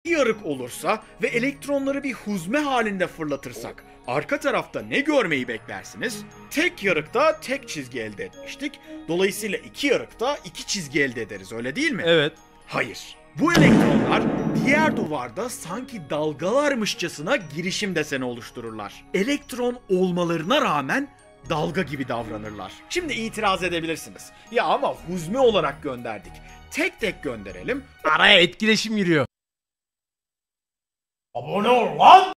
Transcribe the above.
yarık olursa ve elektronları bir huzme halinde fırlatırsak arka tarafta ne görmeyi beklersiniz? Tek yarıkta tek çizgi elde etmiştik. Dolayısıyla iki yarıkta iki çizgi elde ederiz, öyle değil mi? Evet. Hayır. Bu elektronlar diğer duvarda sanki dalgalarmışçasına girişim deseni oluştururlar. Elektron olmalarına rağmen dalga gibi davranırlar. Şimdi itiraz edebilirsiniz. Ya ama huzme olarak gönderdik. Tek tek gönderelim. Araya etkileşim giriyor. Abone ol lan!